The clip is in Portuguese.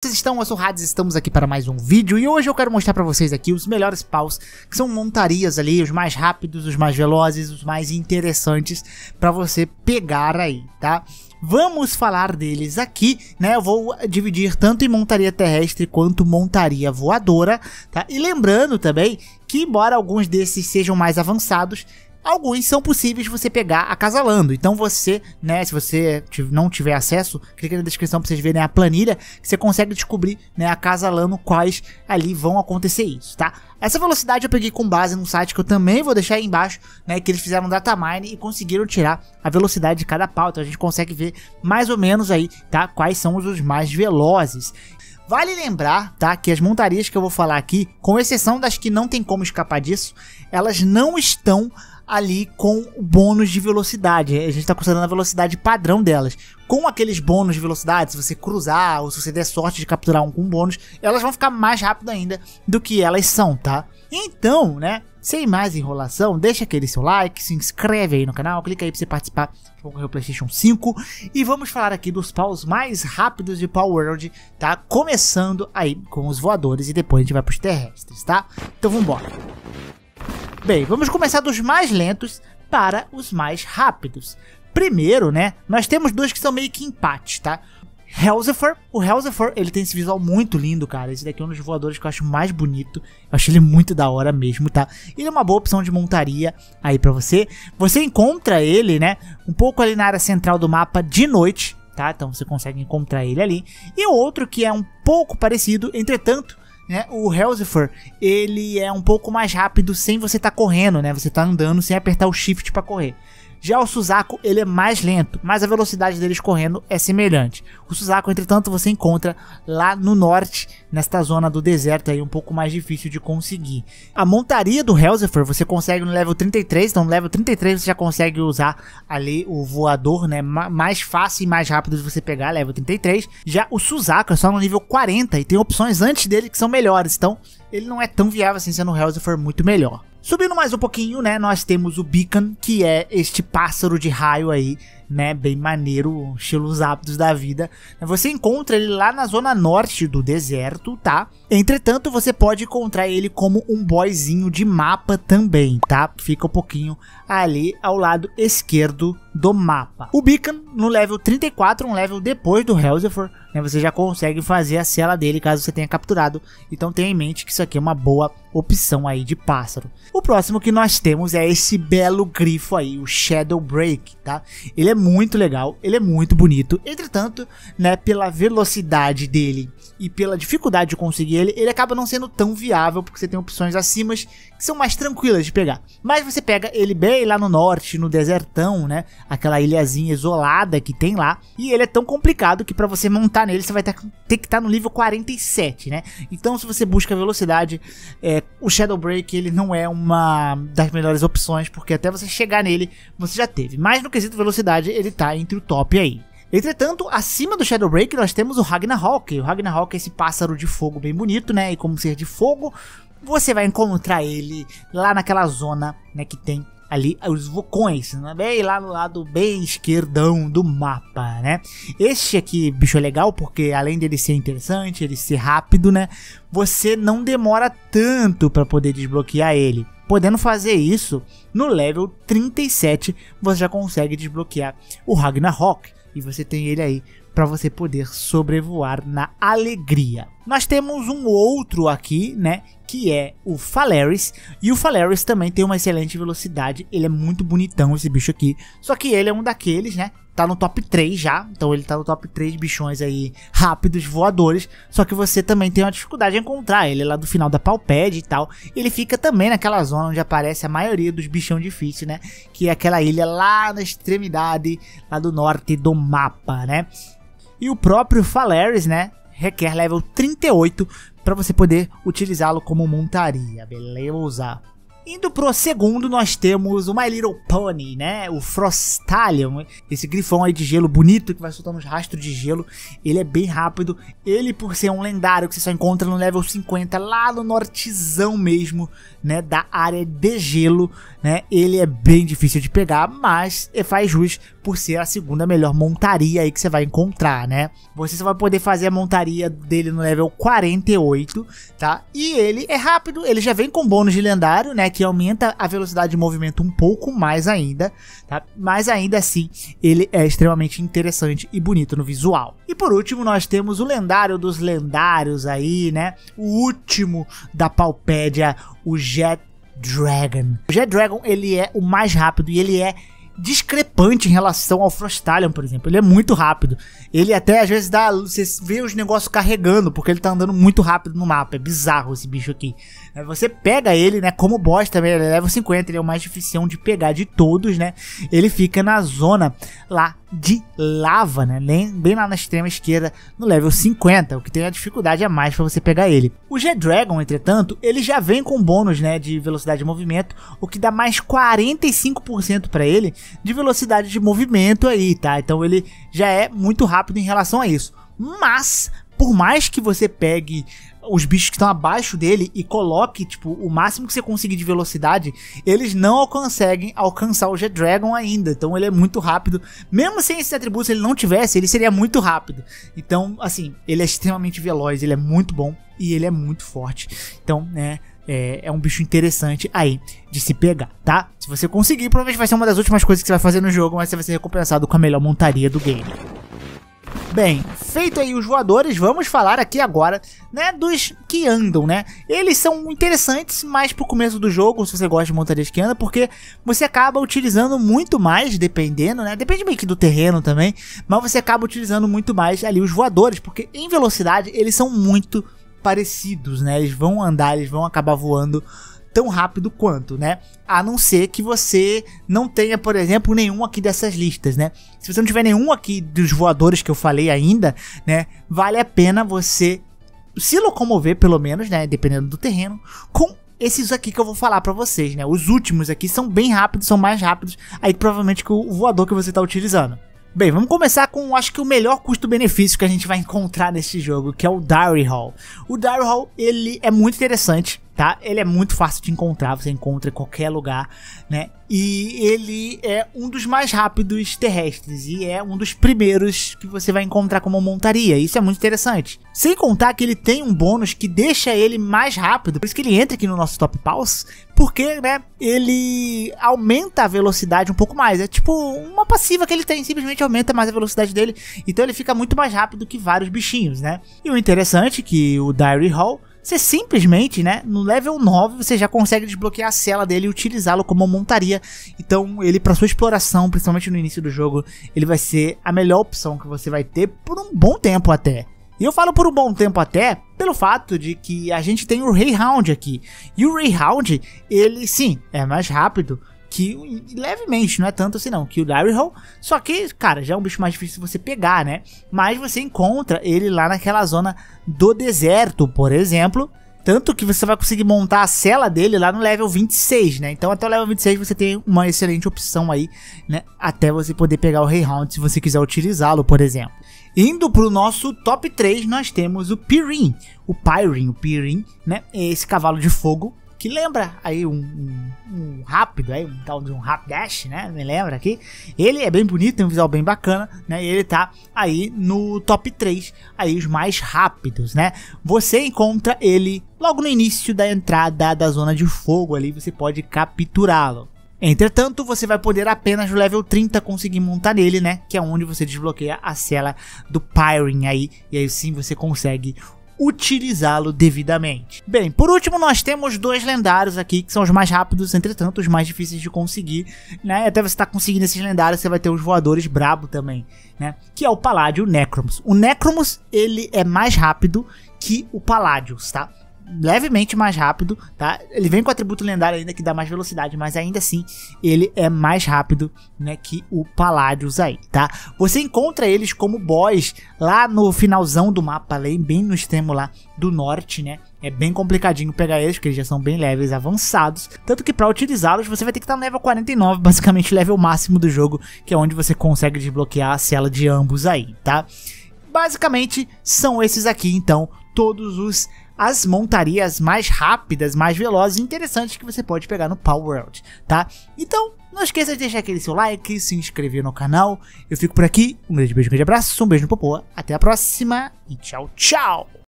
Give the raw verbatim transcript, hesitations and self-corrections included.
vocês estão? Eu sou o Hades, estamos aqui para mais um vídeo. E hoje eu quero mostrar para vocês aqui os melhores paus, que são montarias ali, os mais rápidos, os mais velozes, os mais interessantes para você pegar aí, tá? Vamos falar deles aqui, né? Eu vou dividir tanto em montaria terrestre quanto montaria voadora, tá? E lembrando também que, embora alguns desses sejam mais avançados, alguns são possíveis de você pegar acasalando. Então você, né, se você não tiver acesso, clica na descrição para vocês verem a planilha, que você consegue descobrir, né, acasalando quais ali vão acontecer isso, tá? Essa velocidade eu peguei com base num site que eu também vou deixar aí embaixo, né, que eles fizeram um datamine e conseguiram tirar a velocidade de cada pau. Então a gente consegue ver mais ou menos aí, tá, quais são os mais velozes. Vale lembrar, tá, que as montarias que eu vou falar aqui, com exceção das que não tem como escapar disso, elas não estão ali com o bônus de velocidade. A gente está considerando a velocidade padrão delas. Com aqueles bônus de velocidade, se você cruzar ou se você der sorte de capturar um com bônus, elas vão ficar mais rápido ainda do que elas são, tá? Então, né, sem mais enrolação, deixa aquele seu like, se inscreve aí no canal, clica aí para você participar do concorrer ao PlayStation cinco e vamos falar aqui dos paus mais rápidos de Palworld, tá? Começando aí com os voadores e depois a gente vai para os terrestres, tá? Então vamos embora. Bem, vamos começar dos mais lentos para os mais rápidos. Primeiro, né, nós temos dois que são meio que empates, tá? Helzefer, o Helzefer, ele tem esse visual muito lindo, cara. Esse daqui é um dos voadores que eu acho mais bonito. Eu acho ele muito da hora mesmo, tá? Ele é uma boa opção de montaria aí pra você. Você encontra ele, né, um pouco ali na área central do mapa de noite, tá? Então você consegue encontrar ele ali. E o outro que é um pouco parecido, entretanto, né, o Helzefer, ele é um pouco mais rápido sem você estar tá correndo, né? Você tá andando sem apertar o shift para correr. Já o Suzaku, ele é mais lento, mas a velocidade deles correndo é semelhante. O Suzaku, entretanto, você encontra lá no norte, nesta zona do deserto aí, um pouco mais difícil de conseguir. A montaria do Helzefer você consegue no level trinta e três, então no level trinta e três você já consegue usar ali o voador, né, mais fácil e mais rápido de você pegar, level trinta e três. Já o Suzaku é só no nível quarenta e tem opções antes dele que são melhores, então ele não é tão viável assim, sendo o Helzefer muito melhor. Subindo mais um pouquinho, né, nós temos o Beacon, que é este pássaro de raio aí, né, bem maneiro, estilo Zapdos da vida. Você encontra ele lá na zona norte do deserto, tá? Entretanto, você pode encontrar ele como um boyzinho de mapa também, tá? Fica um pouquinho ali ao lado esquerdo do mapa. O Beacon, no level trinta e quatro, um level depois do Helzefer, né, você já consegue fazer a cela dele caso você tenha capturado. Então tenha em mente que isso aqui é uma boa opção aí de pássaro. O próximo que nós temos é esse belo grifo aí, o Shadow Break, tá? Ele é muito legal, ele é muito bonito. Entretanto, né, pela velocidade dele e pela dificuldade de conseguir ele, ele acaba não sendo tão viável, porque você tem opções acima que são mais tranquilas de pegar. Mas você pega ele bem lá no norte, no desertão, né, aquela ilhazinha isolada que tem lá, e ele é tão complicado que para você montar nele, você vai ter, ter que estar no nível quarenta e sete, né? Então, se você busca velocidade, é, o Shadow Break, ele não é uma das melhores opções, porque até você chegar nele, você já teve. Mas no quesito velocidade, ele tá entre o top aí. Entretanto, acima do Shadow Break, nós temos o Ragnarok. O Ragnarok é esse pássaro de fogo bem bonito, né? E como ser de fogo, você vai encontrar ele lá naquela zona, né, que tem ali os vulcões, né? Bem lá no lado bem esquerdão do mapa, né? Este aqui, bicho, é legal porque além dele ser interessante, ele ser rápido, né? Você não demora tanto para poder desbloquear ele. Podendo fazer isso no level trinta e sete, você já consegue desbloquear o Ragnarok. E você tem ele aí para você poder sobrevoar na alegria. Nós temos um outro aqui, né, que é o Phalaris, e o Phalaris também tem uma excelente velocidade, ele é muito bonitão esse bicho aqui, só que ele é um daqueles, né, tá no top três já, então ele tá no top três bichões aí rápidos, voadores, só que você também tem uma dificuldade de encontrar ele lá do final da Palpad e tal. Ele fica também naquela zona onde aparece a maioria dos bichão difíceis, né, que é aquela ilha lá na extremidade, lá do norte do mapa, né. E o próprio Phalaris, né, requer level trinta e oito para você poder utilizá-lo como montaria, beleza? Indo pro segundo, nós temos o My Little Pony, né? O Frostalion, esse grifão aí de gelo bonito que vai soltando uns rastros de gelo. Ele é bem rápido. Ele, por ser um lendário que você só encontra no level cinquenta, lá no nortezão mesmo, né? Da área de gelo, né? Ele é bem difícil de pegar, mas faz jus por ser a segunda melhor montaria aí que você vai encontrar, né? Você só vai poder fazer a montaria dele no level quarenta e oito, tá? E ele é rápido, ele já vem com bônus de lendário, né? Que aumenta a velocidade de movimento um pouco mais ainda, tá? Mas ainda assim, ele é extremamente interessante e bonito no visual. E por último, nós temos o lendário dos lendários aí, né? O último da Paupédia, o Jet Dragon. O Jet Dragon, ele é o mais rápido e ele é discrepante em relação ao Frostallion, por exemplo. Ele é muito rápido. Ele até às vezes dá, você vê os negócios carregando, porque ele tá andando muito rápido no mapa. É bizarro esse bicho aqui. Você pega ele, né, como boss também, ele é level cinquenta, ele é o mais difícil de pegar de todos, né? Ele fica na zona lá de lava, né? Bem lá na extrema esquerda, no level cinquenta, o que tem a dificuldade a mais para você pegar ele. O Jet Dragon, entretanto, ele já vem com bônus, né, de velocidade de movimento, o que dá mais quarenta e cinco por cento para ele de velocidade de movimento aí, tá? Então ele já é muito rápido em relação a isso. Mas, por mais que você pegue os bichos que estão abaixo dele e coloque, tipo, o máximo que você conseguir de velocidade, eles não conseguem alcançar o Jet Dragon ainda. Então ele é muito rápido. Mesmo sem esses atributos, se ele não tivesse, ele seria muito rápido. Então, assim, ele é extremamente veloz, ele é muito bom e ele é muito forte. Então, né, é, é um bicho interessante aí de se pegar, tá? Se você conseguir, provavelmente vai ser uma das últimas coisas que você vai fazer no jogo, mas você vai ser recompensado com a melhor montaria do game. Bem, feito aí os voadores, vamos falar aqui agora, né, dos que andam, né? Eles são interessantes mais pro começo do jogo, se você gosta de montarias que andam, porque você acaba utilizando muito mais, dependendo, né? Depende meio que do terreno também, mas você acaba utilizando muito mais ali os voadores, porque em velocidade eles são muito parecidos, né? Eles vão andar, eles vão acabar voando tão rápido quanto, né? A não ser que você não tenha, por exemplo, nenhum aqui dessas listas, né? Se você não tiver nenhum aqui dos voadores que eu falei ainda, né? Vale a pena você se locomover, pelo menos, né? Dependendo do terreno, com esses aqui que eu vou falar pra vocês, né? Os últimos aqui são bem rápidos, são mais rápidos aí provavelmente que o voador que você tá utilizando. Bem, vamos começar com, acho que o melhor custo-benefício que a gente vai encontrar neste jogo, que é o Diary Hall. O Diary Hall, ele é muito interessante, tá? Ele é muito fácil de encontrar, você encontra em qualquer lugar, né? E ele é um dos mais rápidos terrestres e é um dos primeiros que você vai encontrar como montaria. Isso é muito interessante. Sem contar que ele tem um bônus que deixa ele mais rápido, por isso que ele entra aqui no nosso Top Pals, porque, né, ele aumenta a velocidade um pouco mais. É tipo uma passiva que ele tem, simplesmente aumenta mais a velocidade dele, então ele fica muito mais rápido que vários bichinhos, né? E o interessante é que o Diary Hall, você simplesmente, né, no level nove você já consegue desbloquear a cela dele e utilizá-lo como montaria. Então ele, para sua exploração, principalmente no início do jogo, ele vai ser a melhor opção que você vai ter por um bom tempo até. E eu falo por um bom tempo até pelo fato de que a gente tem o Greyhound aqui. E o Greyhound, ele sim, é mais rápido que, levemente, não é tanto assim não, que o Diary Hall, só que, cara, já é um bicho mais difícil de você pegar, né? Mas você encontra ele lá naquela zona do deserto, por exemplo, tanto que você vai conseguir montar a cela dele lá no level vinte e seis, né? Então até o level vinte e seis você tem uma excelente opção aí, né? Até você poder pegar o Greyhound se você quiser utilizá-lo, por exemplo. Indo pro nosso top três, nós temos o Pyrin, o Pyrin, o Pyrin, né? Esse cavalo de fogo, que lembra aí um, um, um rápido, aí, um tal de um Rapidash, né? Me lembra aqui. Ele é bem bonito, tem um visual bem bacana, né? E ele tá aí no top três, aí os mais rápidos, né? Você encontra ele logo no início da entrada da zona de fogo ali, você pode capturá-lo. Entretanto, você vai poder apenas no level trinta conseguir montar nele, né? Que é onde você desbloqueia a cela do Pyrin aí, e aí sim você consegue utilizá-lo devidamente. Bem, por último nós temos dois lendários aqui que são os mais rápidos, entretanto os mais difíceis de conseguir, né? Até você tá conseguindo esses lendários, você vai ter os voadores brabo também, né? Que é o Palladio e o Necromus. O Necromus, ele é mais rápido que o Palladius, tá? Levemente mais rápido, tá? Ele vem com o atributo lendário ainda que dá mais velocidade, mas ainda assim ele é mais rápido, né, que o Palladius aí, tá? Você encontra eles como boss lá no finalzão do mapa, ali, bem no extremo lá do norte, né? É bem complicadinho pegar eles, porque eles já são bem levels avançados, tanto que para utilizá-los você vai ter que estar no level quarenta e nove, basicamente o level máximo do jogo, que é onde você consegue desbloquear a cela de ambos aí, tá? Basicamente são esses aqui, então, todos os as montarias mais rápidas, mais velozes e interessantes que você pode pegar no Palworld, tá? Então, Não esqueça de deixar aquele seu like, se inscrever no canal. Eu fico por aqui, um grande beijo, um grande abraço, um beijo no popô. Até a próxima e tchau, tchau!